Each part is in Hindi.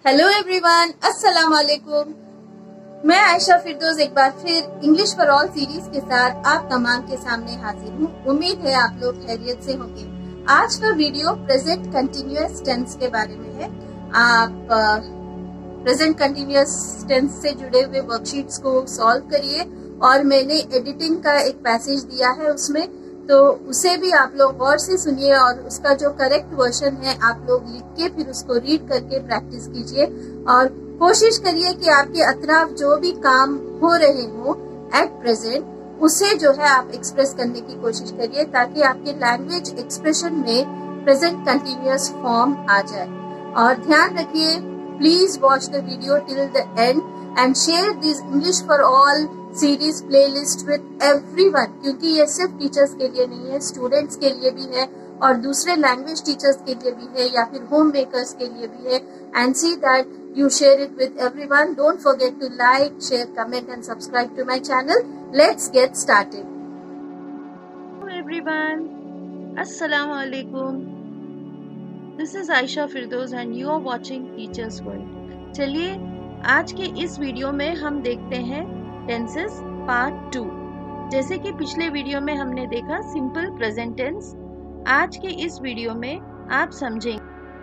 हेलो एवरीवन, अस्सलाम वालेकुम। मैं आयशा फिरदौस एक बार फिर इंग्लिश फॉर ऑल सीरीज के साथ आप तमाम के सामने हाजिर हूँ। उम्मीद है आप लोग खैरियत से होंगे। आज का वीडियो प्रेजेंट कंटिन्यूअस टेंस के बारे में है। आप प्रेजेंट कंटिन्यूअस टेंस से जुड़े हुए वर्कशीट्स को सॉल्व करिए और मैंने एडिटिंग का एक पैसेज दिया है उसमें, तो उसे भी आप लोग गौर से सुनिए और उसका जो करेक्ट वर्जन है आप लोग लिख के फिर उसको रीड करके प्रैक्टिस कीजिए और कोशिश करिए कि आपके अतराफ जो भी काम हो रहे हो एट प्रेजेंट उसे जो है आप एक्सप्रेस करने की कोशिश करिए ताकि आपके लैंग्वेज एक्सप्रेशन में प्रेजेंट कंटिन्यूअस फॉर्म आ जाए। और ध्यान रखिए, please watch the video till the end and share this English for all series playlist with everyone, क्योंकि ये सिर्फ टीचर्स के लिए नहीं है, स्टूडेंट्स के लिए भी है और दूसरे लैंग्वेज टीचर्स के लिए भी है या फिर होम मेकर्स के लिए भी है। And see that you share it with everyone. Don't forget to like, share, comment and subscribe to my channel. Let's get started. Hello everyone. Assalamu alaikum. This is Aisha Firdaus and you are watching Teachers World. चलिए आज के इस वीडियो में हम देखते हैं टेंसेस पार्ट 2। जैसे कि पिछले वीडियो में हमने देखा सिंपल प्रेजेंट टेंस, आज के इस वीडियो में आप समझेंगे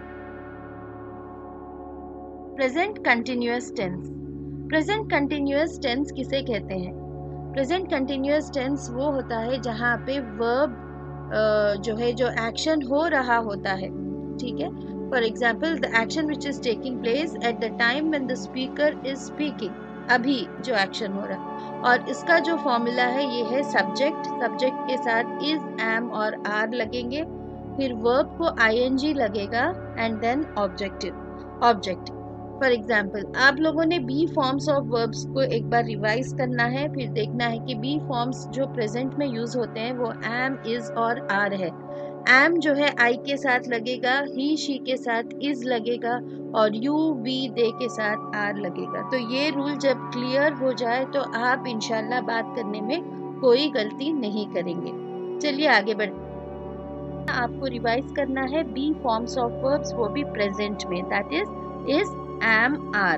present continuous tense. Present continuous tense किसे कहते हैं? प्रेजेंट कंटिन्यूअस टेंस वो होता है जहाँ पे वर्ब जो एक्शन हो रहा होता है, ठीक है। For example, the action which is taking place at the time when the speaker is speaking, अभी जो एक्शन हो रहा है। और इसका जो फॉर्मूला है ये है सब्जेक्ट, सब्जेक्ट के साथ इज, एम और आर लगेंगे, फिर वर्ब को आईएनजी लगेगा and then object. For example, आप लोगों ने बी फॉर्म्स ऑफ वर्ब्स को एक बार रिवाइज करना है, फिर देखना है कि बी फॉर्म्स जो प्रेजेंट में यूज होते हैं वो एम, इज और आर है। एम जो है आई के साथ लगेगा, ही शी के साथ इज लगेगा और यू वी दे के साथ आर लगेगा। तो ये रूल जब क्लियर हो जाए तो आप इंशाल्लाह बात करने में कोई गलती नहीं करेंगे। चलिए आगे बढ़ते। आपको रिवाइज करना है बी फॉर्म्स ऑफ वर्ब्स, वो भी प्रेजेंट में, that is am, are.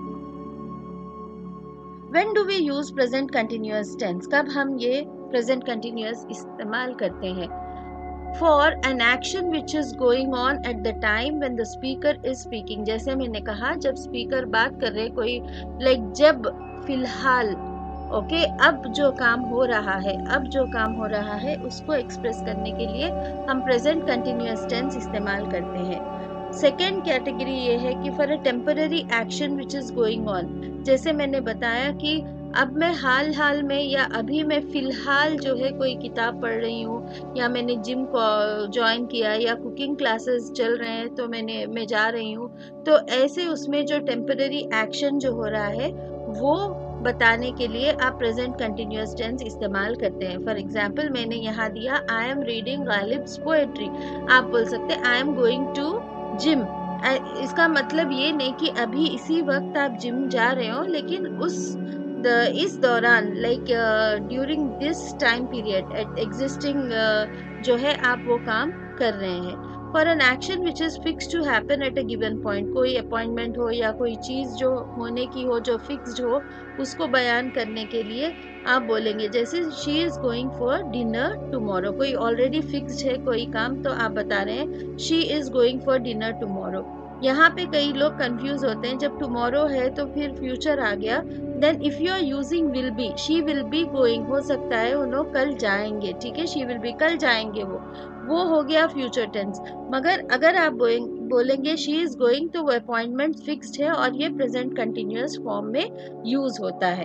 When do we use present continuous tense? कब हम ये present continuous इस्तेमाल करते हैं? For an action which is going on at the time when the speaker is speaking. जैसे मैंने कहा जब स्पीकर बात कर रहे कोई, जब फिलहाल ओके अब जो काम हो रहा है उसको एक्सप्रेस करने के लिए हम प्रेजेंट कंटिन्यूअस टेंस इस्तेमाल करते हैं। सेकेंड कैटेगरी ये है कि for a temporary action which is going on, जैसे मैंने बताया कि अब मैं हाल में या अभी मैं फिलहाल जो है कोई किताब पढ़ रही हूँ या मैंने जिम को ज्वाइन किया या कुकिंग क्लासेस चल रहे हैं तो मैं जा रही हूँ, तो ऐसे उसमें जो टेम्पररी एक्शन जो हो रहा है वो बताने के लिए आप प्रेजेंट कंटिन्यूअस टेंस इस्तेमाल करते हैं। फॉर एग्जाम्पल, मैंने यहाँ दिया I am reading Ghalib's poetry, आप बोल सकते हैं I am going to gym. इसका मतलब ये नहीं कि अभी इसी वक्त आप जिम जा रहे हो, लेकिन इस दौरान during this time period at existing जो है आप वो काम कर रहे हैं। For an action which is fix to happen at a given point, कोई अपॉइंटमेंट हो या कोई चीज़ जो होने की हो जो फिक्स्ड हो, उसको बयान करने के लिए आप बोलेंगे, जैसे she is going for dinner tomorrow, कोई ऑलरेडी फिक्स्ड है कोई काम तो आप बता रहे हैं she is going for dinner tomorrow. यहाँ पे कई लोग कंफ्यूज होते हैं, जब टुमारो है तो फिर फ्यूचर आ गया, then if you are using will be, she will be going, हो सकता है उन्होंने कल जाएंगे, ठीक है, शी विल बी कल जाएंगे, वो हो गया फ्यूचर टेंस। मगर अगर आप बोलेंगे शी इज गोइंग तो वो अपॉइंटमेंट फिक्स्ड है और ये प्रेजेंट कंटिन्यूअस फॉर्म में यूज होता है।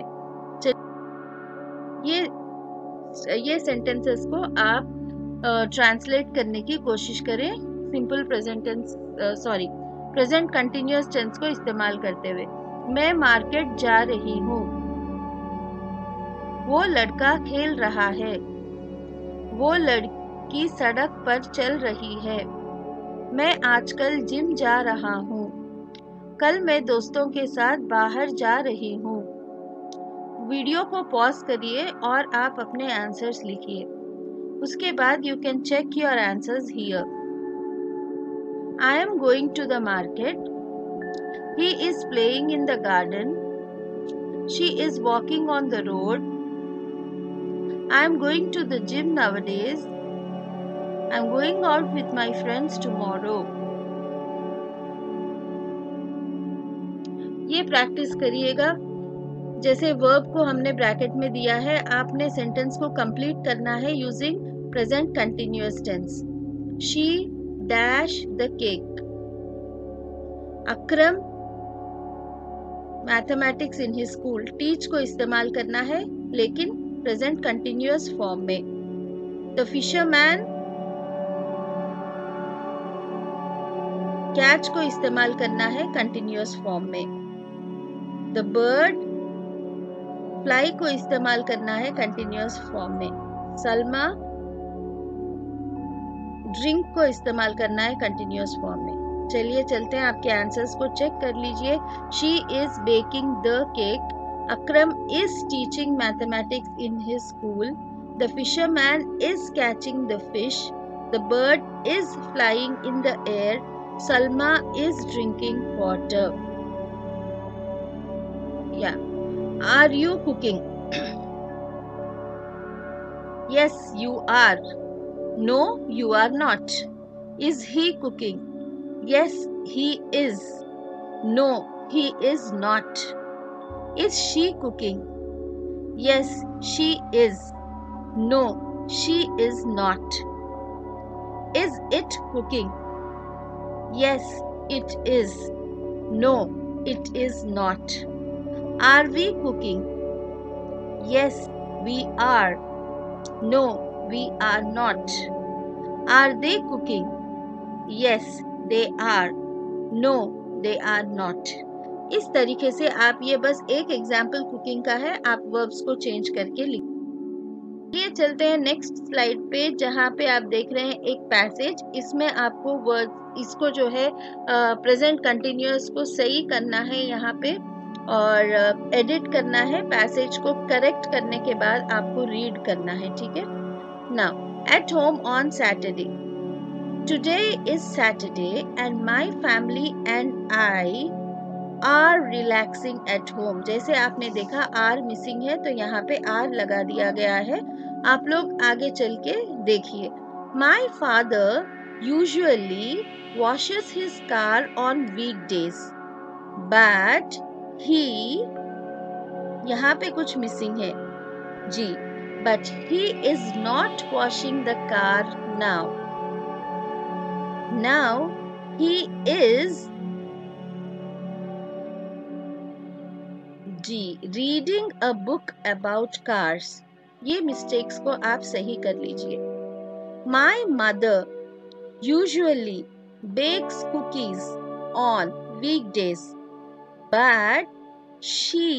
ये सेंटेंसेस को आप ट्रांसलेट करने की कोशिश करें सिंपल प्रेजेंट कंटिन्यूअस टेंस को इस्तेमाल करते हुए। मैं मार्केट जा रही हूँ, वो लड़का खेल रहा है, वो लड़की सड़क पर चल रही है, मैं आजकल जिम जा रहा हूँ, कल मैं दोस्तों के साथ बाहर जा रही हूँ। वीडियो को पॉज करिए और आप अपने आंसर्स लिखिए, उसके बाद you can check your answers here. I am going to the market. He is playing in the garden. She is walking on the road. I am going to the gym nowadays. I am going out with my friends tomorrow. ये प्रैक्टिस करिएगा। जैसे वर्ब को हमने ब्रैकेट में दिया है, आपने सेंटेंस को कंप्लीट करना है using present continuous tense. She dash the cake. Akram mathematics in his school. Teach को इस्तेमाल करना है लेकिन प्रेजेंट कंटिन्यूअस फॉर्म में। द फिशरमैन कैच को इस्तेमाल करना है कंटिन्यूअस फॉर्म में। द बर्ड फ्लाई को इस्तेमाल करना है कंटिन्यूअस फॉर्म में। सलमा ड्रिंक को इस्तेमाल करना है कंटिन्यूअस फॉर्म में। चलिए चलते हैं, आपके आंसर्स को चेक कर लीजिए। She is baking the cake. Akram is teaching mathematics in his school. The fisherman is catching the fish. The bird is flying in the air. Salma is drinking water. Yeah. Are you cooking? Yes, you are. No, you are not. Is he cooking? Yes, he is. No, he is not. Is she cooking? Yes, she is. No, she is not. Is it cooking? Yes, it is. No, it is not. Are we cooking? Yes, we are. No, we are not. Are they cooking? Yes, they are. No, they are not. इस तरीके से आप ये बस एक एग्जाम्पल कुकिंग का है, आप वर्ब्स को चेंज करके लिखिए। ये चलते हैं नेक्स्ट स्लाइड पे, जहाँ पे आप देख रहे हैं एक पैसेज। इसमें आपको वर्ड इसको जो है प्रेजेंट कंटिन्यूअस को सही करना है यहाँ पे और एडिट करना है। पैसेज को करेक्ट करने के बाद आपको रीड करना है, ठीक है। Now at home on Saturday. Today is Saturday and my family and I are relaxing at home. जैसे आपने देखा आर मिसिंग है तो यहाँ पे आर लगा दिया गया है। आप लोग आगे चल के देखिए। My father usually washes his car on weekdays, but he यहाँ पे कुछ मिसिंग है जी, but he is not washing the car now. Now he is जी reading a book about cars। ये मिस्टेक्स को आप सही कर लीजिए। My mother usually bakes cookies on weekdays, but she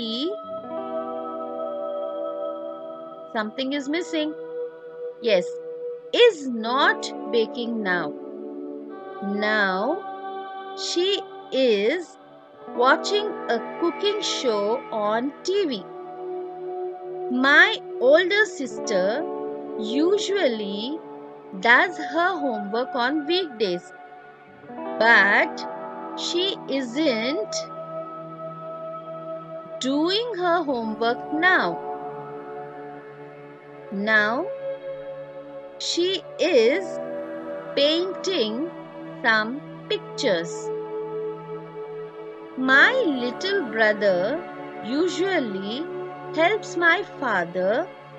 something is missing. Yes, is not baking now. Now she is watching a cooking show on TV. My older sister usually does her homework on weekdays, but she isn't doing her homework now. Now she is painting some pictures. My little brother usually helps my father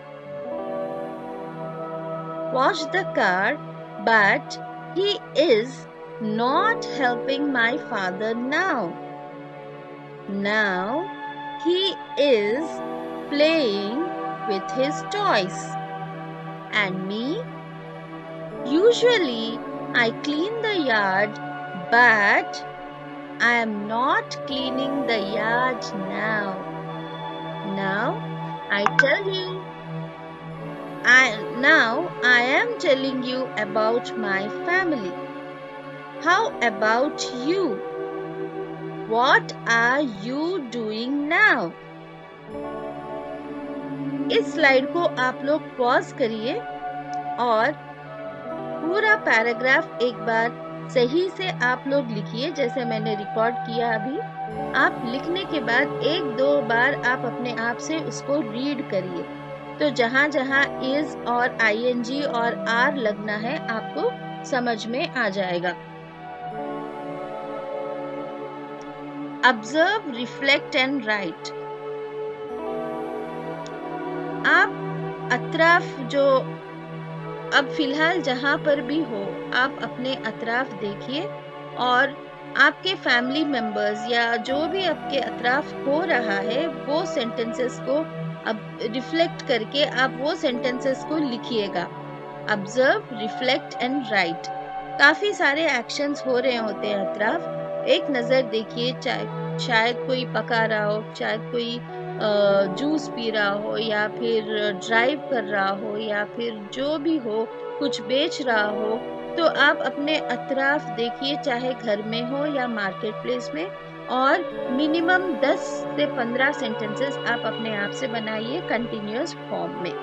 wash the car, but he is not helping my father now. Now he is playing with his toys. And me? Usually I clean the yard, but I am not cleaning the yard now. Now I am telling you about my family. How about you? What are you doing now? इस स्लाइड को आप लोग पॉज करिए और पूरा पैराग्राफ एक बार सही से आप लोग लिखिए, जैसे मैंने रिकॉर्ड किया अभी। आप लिखने के बाद 1-2 बार आप अपने आप से उसको रीड करिए, तो जहां जहां इज और ing और आर लगना है आपको समझ में आ जाएगा। Observe, reflect and write. आप अतराफ जो अब फिलहाल जहां पर भी हो, आप अपने अतराफ देखिए और आपके फैमिली मेंबर्स या जो भी आपके अतराफ हो रहा है वो सेंटेंसेस को अब रिफ्लेक्ट करके आप वो सेंटेंसेस को लिखिएगा। Observe, reflect and write. काफी सारे एक्शंस हो रहे होते हैं अतराफ, एक नजर देखिए, शायद कोई पका रहा हो, शायद कोई जूस पी रहा हो, या फिर ड्राइव कर रहा हो, या फिर जो भी हो, कुछ बेच रहा हो। तो आप अपने अतराफ देखिए, चाहे घर में हो या मार्केट प्लेस में, और मिनिमम 10 से 15 सेंटेंसेस आप अपने आप से बनाइए कंटिन्यूअस फॉर्म में।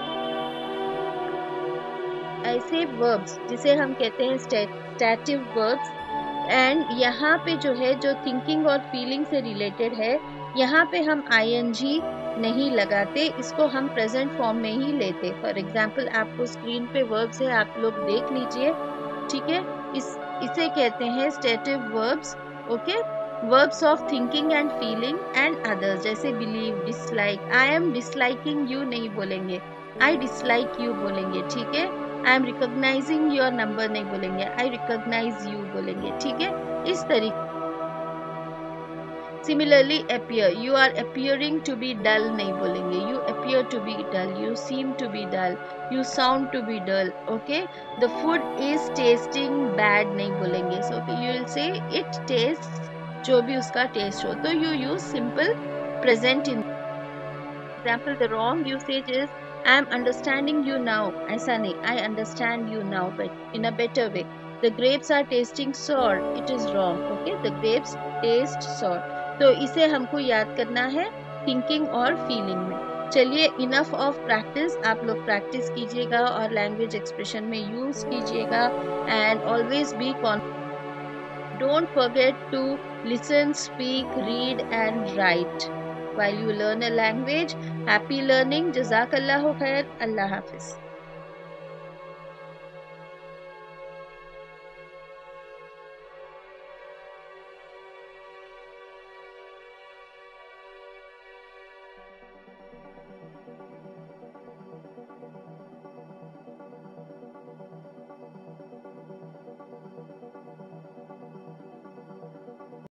ऐसे वर्ब्स जिसे हम कहते हैं स्टैटिव वर्ब्स, एंड यहाँ पे जो है जो थिंकिंग और फीलिंग से रिलेटेड है, यहाँ पे हम ing नहीं लगाते, इसको हम प्रेजेंट फॉर्म में ही लेते। फॉर एग्जाम्पल आपको स्क्रीन पे वर्ब्स है, आप लोग देख लीजिए, ठीक है। इसे कहते हैं stative verbs, okay. Verbs of thinking and feeling and others, जैसे believe, dislike. I am disliking you नहीं बोलेंगे, आई डिसलाइक यू बोलेंगे, ठीक है। I am recognising your number नहीं बोलेंगे, आई रिकॉग्नाइज यू बोलेंगे, ठीक है, इस तरीके। Similarly, appear, you are appearing to be dull नहीं बोलेंगे, you appear to be dull, you seem to be dull, you sound to be dull, okay. The food is tasting bad नहीं बोलेंगे, so you will say it tastes, जो भी उसका टेस्ट हो, तो you use simple present in example. The wrong usage is I am understanding you now, ऐसा नहीं, I understand you now, but in a better way. The grapes are tasting sour, it is wrong, okay. The grapes taste sour, तो इसे हमको याद करना है थिंकिंग और फीलिंग में। चलिए, इनफ ऑफ प्रैक्टिस, आप लोग प्रैक्टिस कीजिएगा और लैंग्वेज एक्सप्रेशन में यूज कीजिएगा, and always be confident. Don't forget to listen, speak, read and write while you learn a language. Happy learning. Jazakallahu khair. Allah Hafiz.